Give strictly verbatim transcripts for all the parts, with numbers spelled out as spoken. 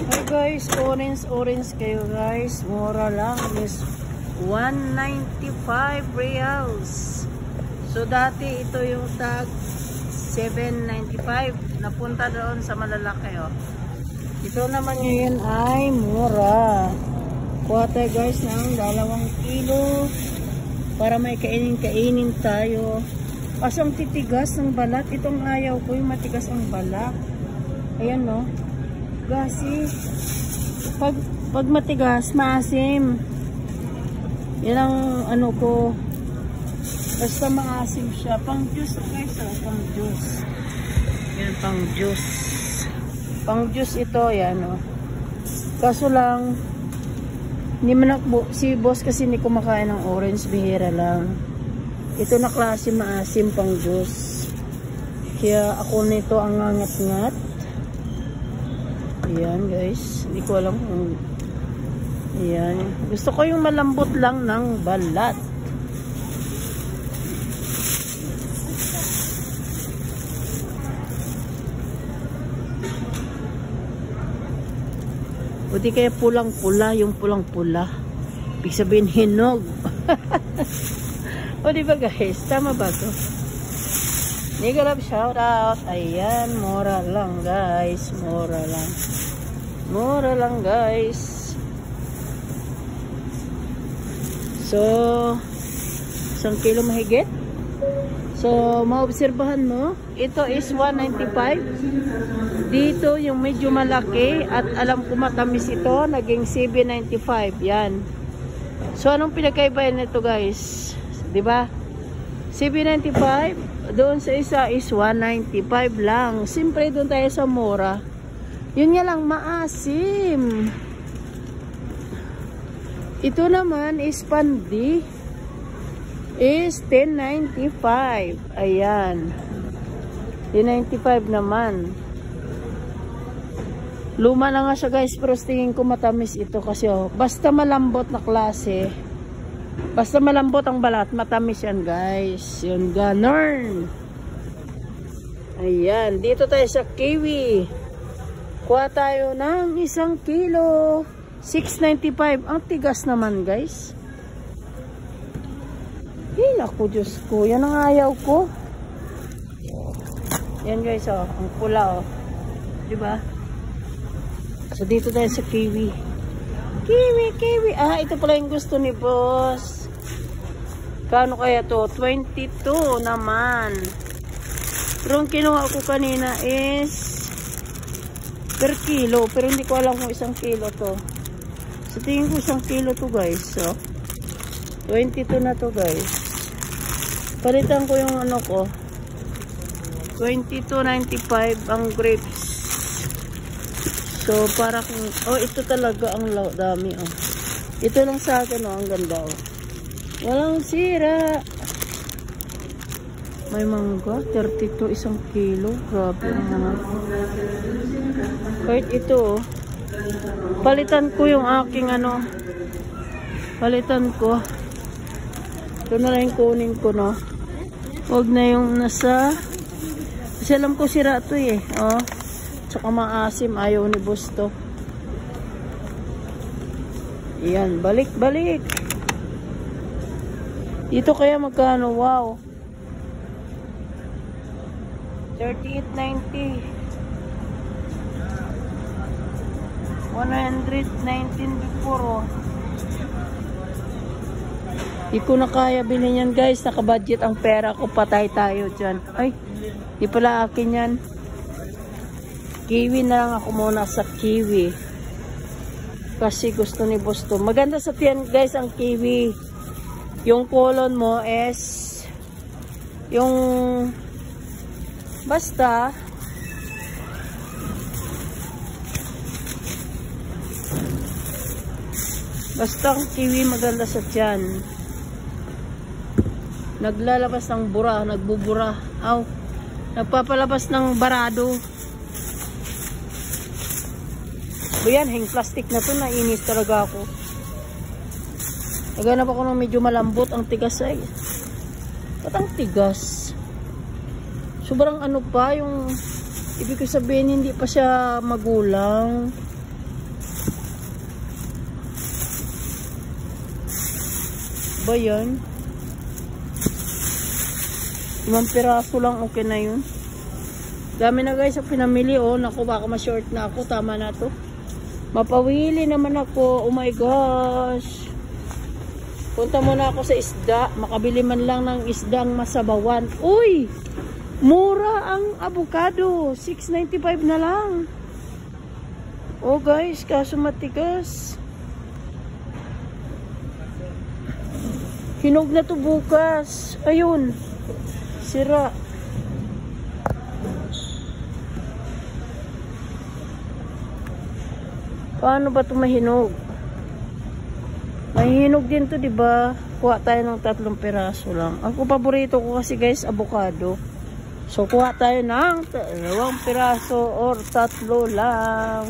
Hi guys, orange orange kayo guys. Mura lang is one ninety-five reals. So dati ito yung tag seven ninety-five. Napunta doon sa malalaki oh. Ito naman ngayon ay mura. Kuha tayo guys ng dalawang kilo para may kainin-kainin tayo. Kaso ang titigas ng balat. Itong ayaw ko yung matigas ang balat. Ayan no. Gasi. Pag, pag matigas, maasim. Yan ang ano ko. Basta maasim siya. Pang juice guys. Oh, pang juice. Yan pang juice. Pang juice ito. Yan oh. Kaso lang, hindi man ako, si boss kasi hindi kumakain ng orange. Bihira lang. Ito na klase maasim pang juice. Kaya ako nito ang ngangat-ngat. Ayan guys. Hindi ko alam kung ayan. Gusto ko yung malambot lang ng balat. O di kaya pulang-pula. Yung pulang-pula. Ibig sabihin hinog. O diba guys? Tama ba ito? Nigalab shout out. Ayan. Mura lang guys. Mura lang. Mura lang guys. So, isang kilo mahigit. So, maobserbahan mo. Ito is one ninety-five. Dito yung medyo malaki. At alam ko matamis ito. Naging seven ninety-five. Yan. So, anong pinagkaiba nito guys? Diba? seven ninety-five. Doon sa isa is one ninety-five lang. Siyempre doon tayo sa mura. Yun nga lang maasim. Ito naman is pandi. Is ten ninety-five. Ayan. ten ninety-five naman. Luma na nga siya guys. Pero tingin ko matamis ito kasi oh, basta malambot na klase. Basta malambot ang balat, matamis yan guys. Yun, ganon. Ayan, dito tayo sa kiwi. Kuha tayo ng isang kilo. six ninety-five. Ang tigas naman guys. Ay, naku, Diyos ko. Yan ang ayaw ko. Yan guys, oh. Ang pula, oh. Diba? So, dito tayo sa kiwi. Kiwi, kiwi. Ah, ito pala yung gusto ni boss. Kano kaya to? twenty-two naman. Pero ang kinuha ko kanina is per kilo. Pero hindi ko alam kung isang kilo to. So, tingin ko isang kilo to guys. So, twenty-two na to guys. Palitan ko yung ano ko. twenty-two ninety-five ang grapes. So, para kung, oh, ito talaga ang dami, oh. Ito lang sa akin, oh, ang ganda, oh. Walang sira. May mangga, thirty-two, isang kilo. Grabe ang mga. Kahit ito, oh. Palitan ko yung aking, ano, palitan ko. Ito na lang kunin ko, no. Huwag na yung nasa, kasi alam ko sira ito, eh, oh. Tsaka maasim, ayaw ni boss to. Yan, balik, balik. Dito kaya magkano? Wow. thirty-eight ninety. one nineteen before, oh. Di ko na kaya bilhin yan guys. Nakabudget ang pera ko. Patay tayo dyan. Ay, di pala akin yan. Kiwi na lang ako muna sa kiwi. Kasi gusto ni boss to. Maganda sa tiyan guys ang kiwi. Yung colon mo is yung basta basta ang kiwi maganda sa tiyan. Naglalabas ng bura. Nagbubura. Aw. Nagpapalabas ng barado. So yan, hang plastic na to, nainis talaga ako. Naghanap ako ng medyo malambot, ang tigas ay. Ba't ang tigas? Sobrang ano pa, yung ibig ko sabihin hindi pa siya magulang. ba yan? Limang piraso lang, okay na yun. Dami na guys ang pinamili. Oh, naku, baka ma-short na ako. Tama na to. Mapawili naman ako. Oh my gosh. Punta muna ako sa isda. Makabili man lang ng isdang masabawan. Uy! Mura ang avocado. six ninety-five na lang. Oh guys, kaso matigas. Hinog na to bukas. Ayun. Sira. Paano ba ito mahinog? Mahihinog din to, diba? Kuha tayo ng tatlong piraso lang. Ako paborito ko kasi guys, avocado. So kuha tayo ng dalawang piraso or tatlo lang.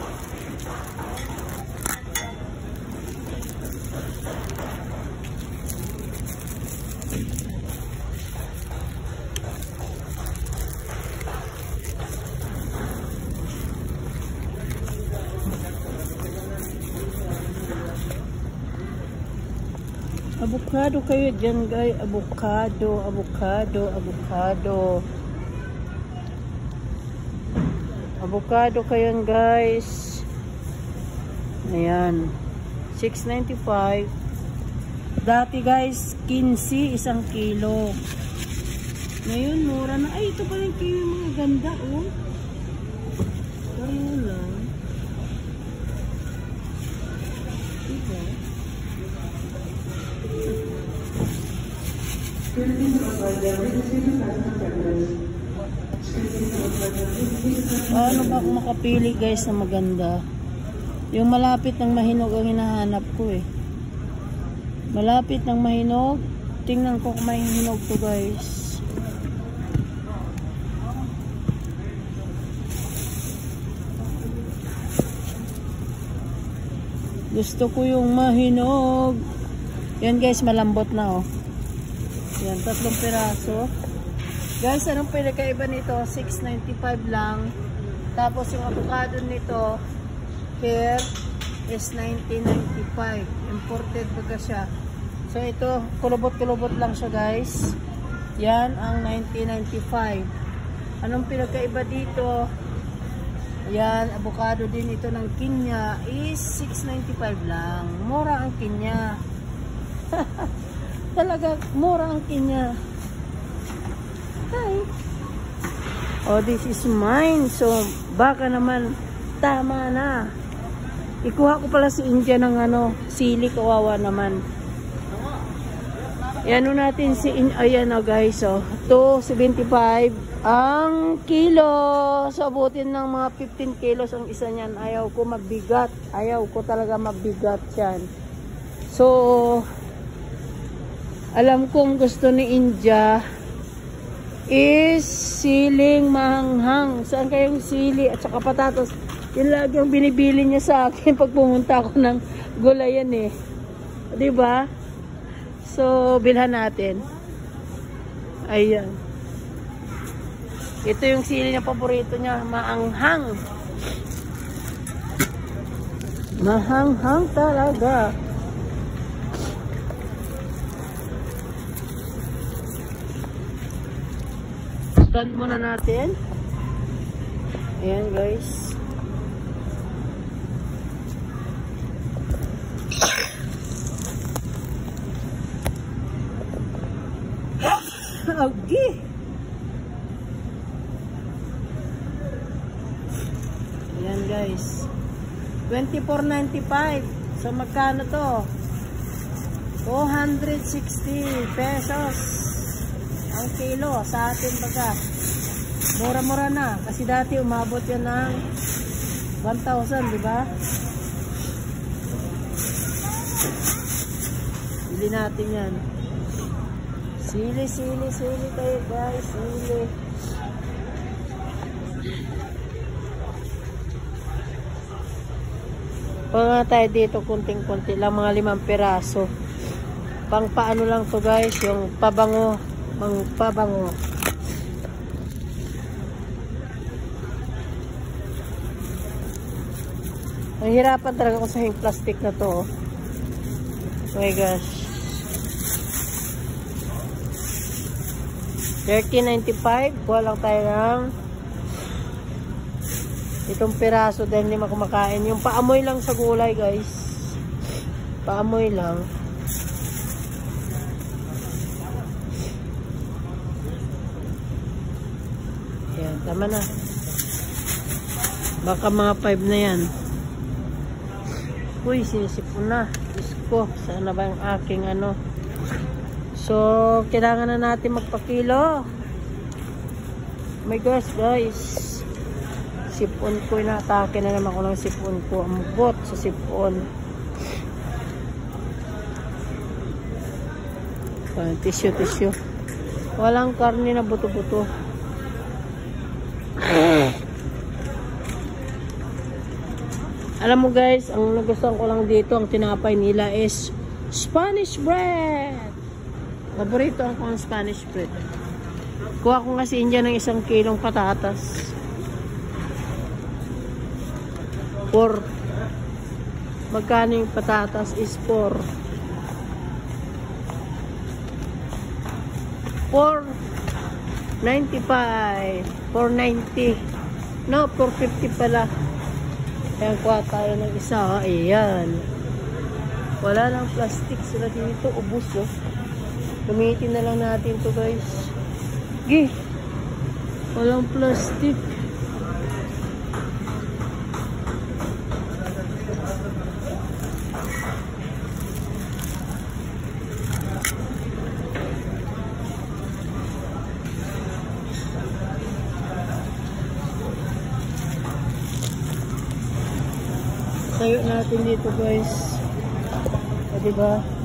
Avocado kayo dyan guys. Avocado, avocado, avocado. Avocado kayo guys. Ayan. six ninety-five. Dati guys, fifteen isang kilo. Ngayon, mura na. Ay, ito pala yung kilo, mga ganda, oh. Kaya lang. Ito. Paano ba ako makapili guys na maganda? Yung malapit ng mahinog ang hinahanap ko eh. Malapit ng mahinog. Tingnan ko kung may hinog to guys. Gusto ko yung mahinog. Yan guys, malambot na oh. Yan, tatlong piraso. Guys, anong pinakaiba nito? six ninety-five lang. Tapos yung avocado nito, here is nineteen ninety-five. Imported baga siya. So ito, kulubot-kulubot lang siya guys. Yan ang nineteen ninety-five. Anong pinakaiba dito? Yan, avocado din ito ng Kenya is six ninety-five lang. Mura ang Kenya. Talaga, mura ang Kenya. Hi. Oh, this is mine. So, baka naman tama na. Ikuha ko pala si India ng ano, sili, kawawa naman. Yan natin si In ayan oh guys, oh. two seventy-five ang kilo. So, abutin ng mga fifteen kilos ang isa niyan. Ayaw ko mabigat. Ayaw ko talaga mabigat yan. So, alam kong gusto ni India is siling mahanghang. Saan kayong sili at saka patatas? Yun lagi ang binibili niya sa akin pag pumunta ako ng gulayan eh. Diba? So, bilhan natin. Ayan. Ito yung sili na paborito niya. Maanghang. Mahanghang talaga. Stand muna natin. Ayan guys. Okay. Ayan guys. twenty-four ninety-five. So magkano to? two hundred sixty pesos. Ang kilo sa atin baga. Mura-mura na. Kasi dati umabot yan ng one thousand, di ba? Bili natin yan. Sili, sili, sili tayo guys. Sili. Panga tayo dito kunting-kunti lang, mga limang piraso. Pang paano lang to guys, yung pabango. Pang pabango. Nahihirapan talaga ako sa yung plastic na to. Oh my gosh. thirteen ninety-five. Kuha lang tayo ng itong piraso dahil hindi makumakain. Yung paamoy lang sa gulay, guys. Paamoy lang. Yan, tama na. Baka mga five na yan. Uy, sinisipon na. Diyos ko, sana ba yung aking ano. So, kailangan na natin magpakilo. Oh my gosh, guys. Sipon ko, inaatake na naman ko ng sipon ko. Ang bot sa sipon. Uh, tissue, tissue. Walang karne na buto-buto. Alam mo guys, ang nagustuhan ko lang dito, ang tinapay nila is Spanish bread. Paborito ako ang Spanish bread. Kuha ko kasi India ng isang kilong patatas. Four. Magkano yung patatas is four. Four ninety-five. Four ninety. No, four fifty pala. Ayan, kuha tayo ng isa. Ayan. Wala lang plastic sila dito. Ubus, oh. Gamitin na lang natin to guys. Gi. Walang plastic. Tayo natin dito guys. O diba?